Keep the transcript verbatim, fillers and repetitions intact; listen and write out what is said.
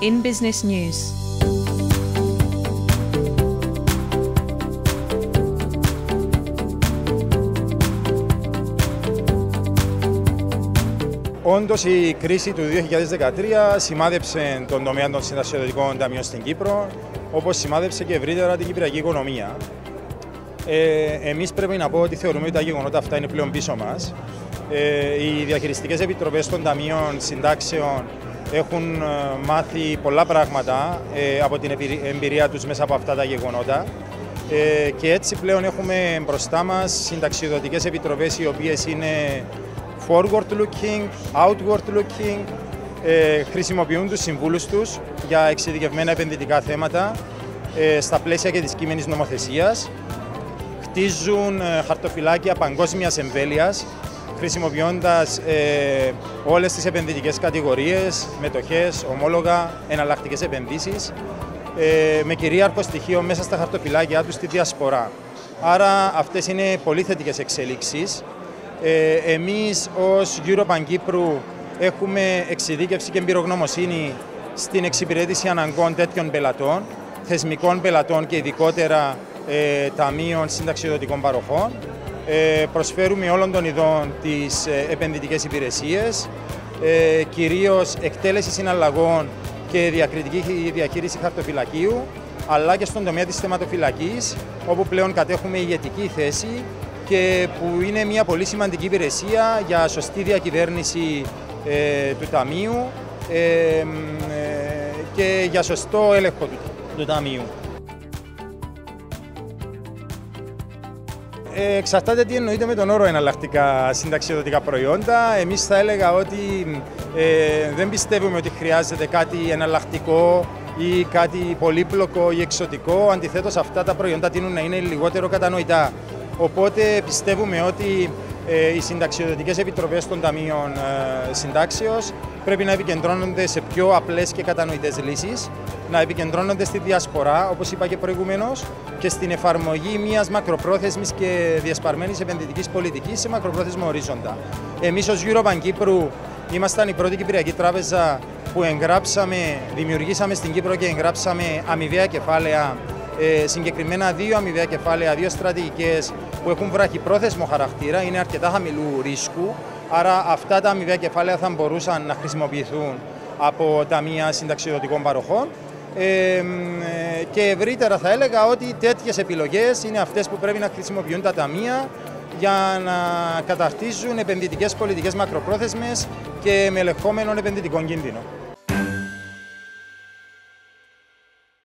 In Business News. Όντως, η κρίση του δύο χιλιάδες δεκατρία σημάδεψε τον τομέα των συνταξιοδοτικών ταμείων στην Κύπρο, όπως σημάδεψε και ευρύτερα την κυπριακή οικονομία. Ε, εμείς πρέπει να πω ότι θεωρούμε ότι τα γεγονότα αυτά είναι πλέον πίσω μας. Ε, οι διαχειριστικές επιτροπές των ταμείων συντάξεων έχουν ε, μάθει πολλά πράγματα ε, από την εμπειρία τους μέσα από αυτά τα γεγονότα. Ε, και έτσι πλέον έχουμε μπροστά μας συνταξιοδοτικές επιτροπές οι οποίες είναι forward-looking, outward-looking, ε, χρησιμοποιούν τους συμβούλους τους για εξειδικευμένα επενδυτικά θέματα ε, στα πλαίσια και της κείμενης νομοθεσίας, χτίζουν ε, χαρτοφυλάκια παγκόσμιας εμβέλειας, χρησιμοποιώντας ε, όλες τις επενδυτικές κατηγορίες, μετοχές, ομόλογα, εναλλακτικές επενδύσεις, ε, με κυρίαρχο στοιχείο μέσα στα χαρτοφυλάκια τους τη διασπορά. Άρα αυτές είναι πολύ θετικές εξελίξεις. Ε, εμείς ως Eurobank Κύπρου έχουμε εξειδίκευση και εμπειρογνωμοσύνη στην εξυπηρέτηση αναγκών τέτοιων πελατών, θεσμικών πελατών και ειδικότερα ε, ταμείων συνταξιοδοτικών παροχών. Ε, προσφέρουμε όλων των ειδών τις ε, επενδυτικές υπηρεσίες, ε, κυρίως εκτέλεση συναλλαγών και διακριτική διαχείριση χαρτοφυλακίου, αλλά και στον τομέα της θεματοφυλακής, όπου πλέον κατέχουμε ηγετική θέση και που είναι μια πολύ σημαντική υπηρεσία για σωστή διακυβέρνηση ε, του Ταμείου ε, ε, και για σωστό έλεγχο του, του Ταμείου. Ε, εξαρτάται τι εννοείται με τον όρο εναλλακτικά συνταξιοδοτικά προϊόντα. Εμείς θα έλεγα ότι ε, δεν πιστεύουμε ότι χρειάζεται κάτι εναλλακτικό ή κάτι πολύπλοκο ή εξωτικό. Αντιθέτως, αυτά τα προϊόντα τείνουν να είναι λιγότερο κατανοητά. Οπότε πιστεύουμε ότι ε, οι συνταξιοδοτικές επιτροπές των ταμείων ε, συντάξεως πρέπει να επικεντρώνονται σε πιο απλές και κατανοητές λύσεις, να επικεντρώνονται στη διασπορά, όπως είπα και προηγουμένως, και στην εφαρμογή μιας μακροπρόθεσμης και διασπαρμένης επενδυτικής πολιτικής σε μακροπρόθεσμο ορίζοντα. Εμείς ως Eurobank Κύπρου ήμασταν η πρώτη κυπριακή τράπεζα που εγγράψαμε, δημιουργήσαμε στην Κύπρο και εγγράψαμε αμοιβαία κεφάλαια, ε, συγκεκριμένα δύο αμοιβαία κεφάλαια, δύο στρατηγικές που έχουν βραχυπρόθεσμο χαρακτήρα, είναι αρκετά χαμηλού ρίσκου, άρα αυτά τα αμοιβαία κεφάλαια θα μπορούσαν να χρησιμοποιηθούν από ταμεία συνταξιοδοτικών παροχών. Ε, και ευρύτερα θα έλεγα ότι τέτοιες επιλογές είναι αυτές που πρέπει να χρησιμοποιούν τα ταμεία για να καταρτίζουν επενδυτικές πολιτικές μακροπρόθεσμες και με ελεγχόμενον επενδυτικών κίνδυνο.